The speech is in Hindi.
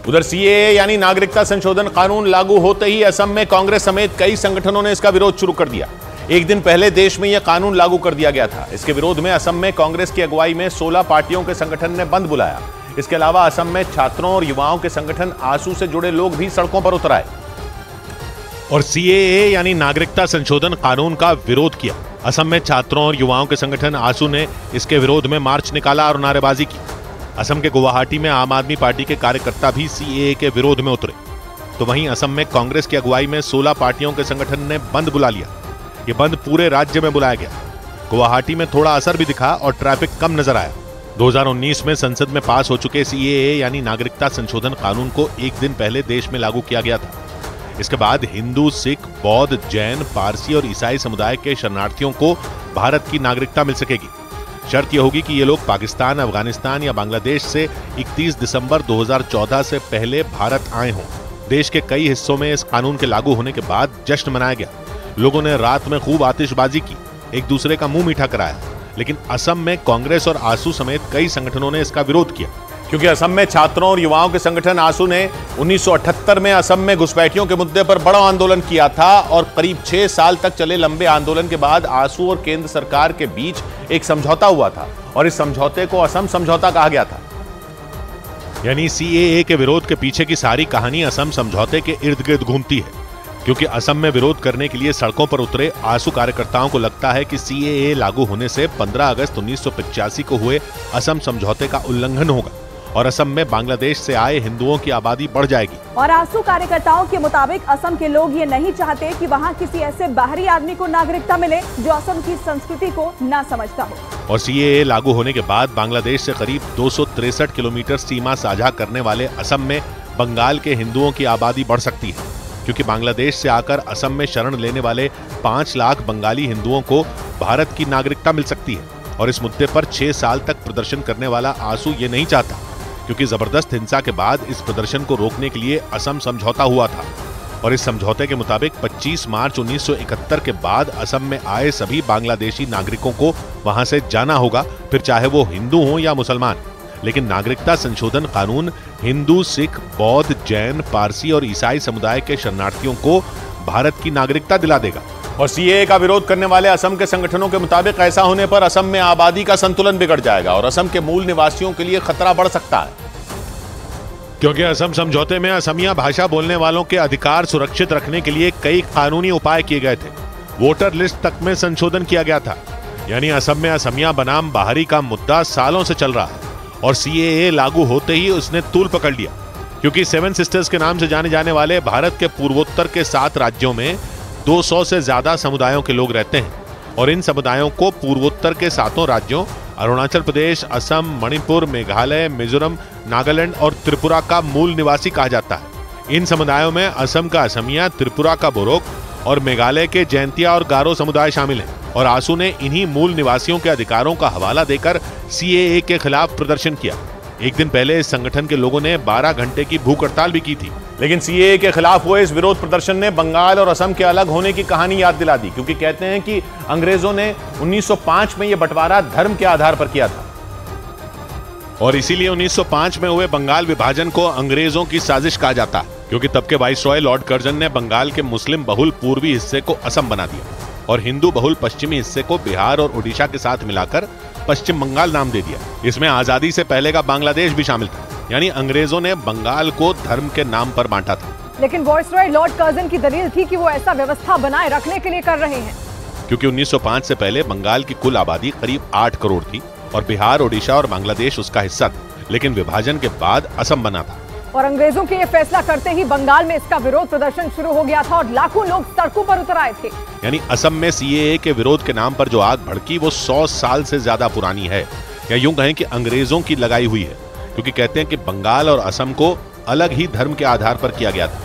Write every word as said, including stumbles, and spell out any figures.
उधर सीएए यानी नागरिकता संशोधन कानून लागू होते ही असम में कांग्रेस समेत कई संगठनों ने इसका विरोध शुरू कर दिया। एक दिन पहले देश में यह कानून लागू कर दिया गया था। इसके विरोध में असम में कांग्रेस की अगुवाई में सोलह पार्टियों के संगठन ने बंद बुलाया। इसके अलावा असम में छात्रों और युवाओं के संगठन आसू से जुड़े लोग भी सड़कों पर उतर आए और सीएए यानी नागरिकता संशोधन कानून का विरोध किया। असम में छात्रों और युवाओं के संगठन आसू ने इसके विरोध में मार्च निकाला और नारेबाजी की। असम के गुवाहाटी में आम आदमी पार्टी के कार्यकर्ता भी सीएए के विरोध में उतरे। तो वहीं असम में कांग्रेस की अगुवाई में सोलह पार्टियों के संगठन ने बंद बुला लिया। ये बंद पूरे राज्य में बुलाया गया। गुवाहाटी में थोड़ा असर भी दिखा और ट्रैफिक कम नजर आया। दो हज़ार उन्नीस में संसद में पास हो चुके सीएए यानी नागरिकता संशोधन कानून को एक दिन पहले देश में लागू किया गया था। इसके बाद हिंदू, सिख, बौद्ध, जैन, पारसी और ईसाई समुदाय के शरणार्थियों को भारत की नागरिकता मिल सकेगी। शर्त यह होगी कि ये लोग पाकिस्तान, अफगानिस्तान या बांग्लादेश से इकतीस दिसंबर दो हज़ार चौदह से पहले भारत आए हों। देश के कई हिस्सों में इस कानून के लागू होने के बाद जश्न मनाया गया। लोगों ने रात में खूब आतिशबाजी की, एक दूसरे का मुंह मीठा कराया। लेकिन असम में कांग्रेस और आसू समेत कई संगठनों ने इसका विरोध किया, क्योंकि असम में छात्रों और युवाओं के संगठन आसू ने उन्नीस सौ अठहत्तर में असम में घुसपैठियों के मुद्दे पर बड़ा आंदोलन किया था और करीब छह साल तक चले लंबे आंदोलन के बाद आसू और केंद्र सरकार के बीच एक समझौता हुआ था और इस समझौते को असम समझौता कहा गया था। यानी सीएए के विरोध के पीछे की सारी कहानी असम समझौते के इर्द गिर्द घूमती है, क्योंकि असम में विरोध करने के लिए सड़कों पर उतरे आसू कार्यकर्ताओं को लगता है कि सीएए लागू होने से पंद्रह अगस्त उन्नीस सौ पचासी को हुए असम समझौते का उल्लंघन होगा और असम में बांग्लादेश से आए हिंदुओं की आबादी बढ़ जाएगी। और आसू कार्यकर्ताओं के मुताबिक असम के लोग ये नहीं चाहते कि वहाँ किसी ऐसे बाहरी आदमी को नागरिकता मिले जो असम की संस्कृति को ना समझता हो। और सीएए लागू होने के बाद बांग्लादेश से करीब दो सौ तिरसठ किलोमीटर सीमा साझा करने वाले असम में बंगाल के हिंदुओं की आबादी बढ़ सकती है, क्योंकि बांग्लादेश से आकर असम में शरण लेने वाले पांच लाख बंगाली हिंदुओं को भारत की नागरिकता मिल सकती है। और इस मुद्दे पर छह साल तक प्रदर्शन करने वाला आसू ये नहीं चाहता, क्योंकि जबरदस्त हिंसा के बाद इस प्रदर्शन को रोकने के लिए असम समझौता हुआ था और इस समझौते के मुताबिक पच्चीस मार्च उन्नीस सौ इकहत्तर के बाद असम में आए सभी बांग्लादेशी नागरिकों को वहां से जाना होगा, फिर चाहे वो हिंदू हो या मुसलमान। लेकिन नागरिकता संशोधन कानून हिंदू, सिख, बौद्ध, जैन, पारसी और ईसाई समुदाय के शरणार्थियों को भारत की नागरिकता दिला देगा। और सीएए का विरोध करने वाले असम के संगठनों के मुताबिक ऐसा होने पर असम में आबादी का संतुलन बिगड़ जाएगा और असम के मूल निवासियों के लिए खतरा बढ़ सकता है, क्योंकि असम समझौते में असमिया भाषा बोलने वालों के अधिकार सुरक्षित रखने के लिए कई कानूनी उपाय किए गए थे। वोटर लिस्ट तक में संशोधन किया गया था। यानी असम में असमिया बनाम बाहरी का मुद्दा सालों से चल रहा है और सीएए लागू होते ही उसने तूल पकड़ लिया, क्योंकि सेवन सिस्टर्स के नाम से जाने जाने वाले भारत के पूर्वोत्तर के सात राज्यों में दो सौ से ज्यादा समुदायों के लोग रहते हैं और इन समुदायों को पूर्वोत्तर के सातों राज्यों अरुणाचल प्रदेश, असम, मणिपुर, मेघालय, मिजोरम, नागालैंड और त्रिपुरा का मूल निवासी कहा जाता है। इन समुदायों में असम का असमिया, त्रिपुरा का बोरोक और मेघालय के जैंतिया और गारो समुदाय शामिल हैं और आसू ने इन्हीं मूल निवासियों के अधिकारों का हवाला देकर सीएए के खिलाफ प्रदर्शन किया। एक दिन पहले इस संगठन के लोगों ने बारह घंटे की भूख हड़ताल भी की थी। लेकिन सीएए के खिलाफ हुए इस विरोध प्रदर्शन ने बंगाल और असम के अलग होने की कहानी याद दिला दी, क्योंकि कहते हैं कि अंग्रेजों ने उन्नीस सौ पाँच में यह बंटवारा धर्म के आधार पर किया था और इसीलिए उन्नीस सौ पाँच में हुए बंगाल विभाजन को अंग्रेजों की साजिश कहा जाता है, क्योंकि तब के वाइसरॉय लॉर्ड कर्जन ने बंगाल के मुस्लिम बहुल पूर्वी हिस्से को असम बना दिया और हिंदू बहुल पश्चिमी हिस्से को बिहार और उड़ीसा के साथ मिलाकर पश्चिम बंगाल नाम दे दिया। इसमें आजादी से पहले का बांग्लादेश भी शामिल था। यानी अंग्रेजों ने बंगाल को धर्म के नाम पर बांटा था। लेकिन वाइसरॉय लॉर्ड कर्जन की दलील थी कि वो ऐसा व्यवस्था बनाए रखने के लिए कर रहे हैं, क्योंकि उन्नीस सौ पाँच से पहले बंगाल की कुल आबादी करीब आठ करोड़ थी और बिहार, उड़ीसा और बांग्लादेश उसका हिस्सा था। लेकिन विभाजन के बाद असम बना था और अंग्रेजों के ये फैसला करते ही बंगाल में इसका विरोध प्रदर्शन शुरू हो गया था और लाखों लोग सड़कों पर उतर आए थे। यानी असम में सीएए के विरोध के नाम पर जो आग भड़की वो सौ साल से ज्यादा पुरानी है, या यूं कहें कि अंग्रेजों की लगाई हुई है, क्योंकि कहते हैं कि बंगाल और असम को अलग ही धर्म के आधार पर किया गया था।